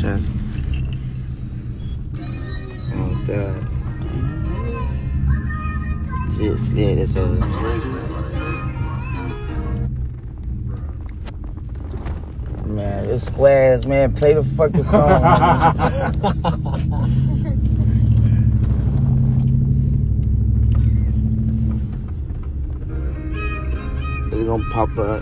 Trust me. Oh, God. Just scared as hell. Man, this squares, man. Play the fucking song. It's gonna pop up.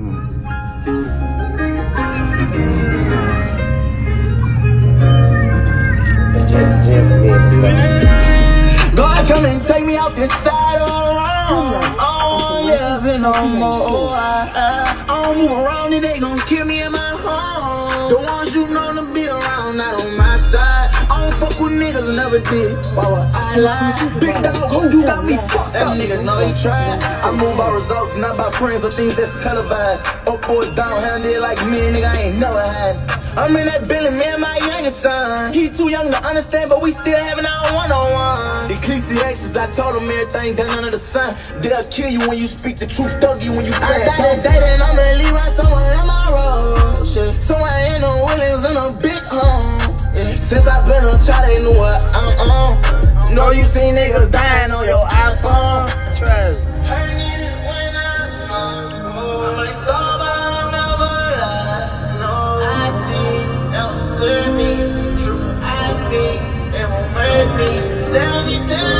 Just scared as hell. God come and take me off this side of the road. I don't live no more. I don't move around and they gon' kill me in my home. The ones you know to be around, not on my side. I don't fuck with niggas, never did. Why would I lie? Big dog, who you got me fucked up? That nigga know he tried. I move by results, not by friends or things that's televised. Up boys down, handed like me, nigga, I ain't never had. I'm in that building, me and my youngest son. He too young to understand, but we still having our one-on-ones. Ecclesiastes, I told him everything done under the sun. They'll kill you when you speak the truth, thug you when you bad. I died and I'ma leave right somewhere in my road. Shit. Somewhere in the Williams in a big home. Yeah. Since I've been a child, they knew what I'm on. Know you see niggas dying on your iPhone. Trust. I need it when I smoke. Oh, my soul, but I'll never lie. No, I see, it won't serve me. Truth I speak, it won't hurt me. Tell me,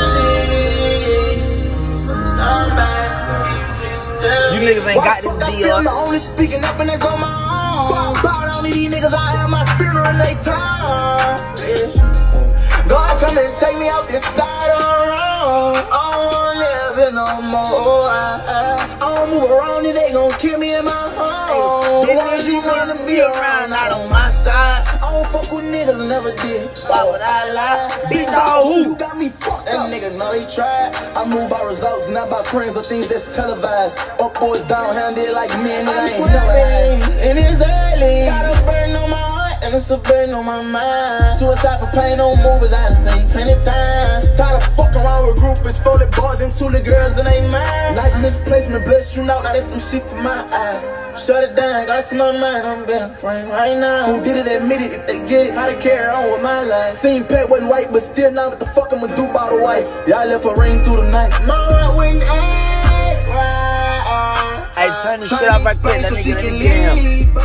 somebody, please tell me. You niggas ain't got this deal. I'm only speaking up and it's on my own. Proud only these niggas, I have my funeral in they time. God come and take me out this side of the road. I don't live no more. I don't move around and they gon' kill me in my home. The ones you wanna be around, not on my side. I don't fuck with niggas, never did. Why would I lie? Big dog, who? You got me fucked up. That nigga know he tried. I move by results, not by friends or things that's televised. Up boys down, handed like me, and I ain't never had. And it's early. Got a burden on my heart, and it's a burden on my mind. Suicide for pain, no movies, I done seen plenty times. Tired of fucking around with groupies, 40 boys and 2 little girls in they mind. Like misplacement, blood shooting out, now that's some shit for my eyes. Shut it down, got to my mind, I'm better frame right now. Who did it, admit it, if they get it, how to carry on with my life. Seen Pet wasn't right, but still now what the fuck I'ma do about the wife. Y'all left a ring through the night. My heart wouldn't act right. Hey, turn the shit up right quick, that nigga, let me get him.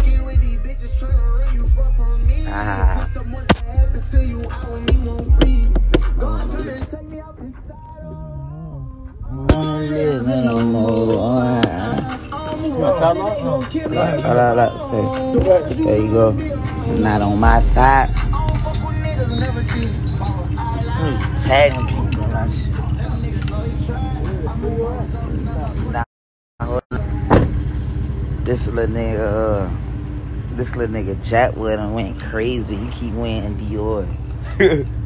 There you go. Not on my side. Tagging people and that shit. This little nigga Jack with him went crazy. He keep wearing Dior.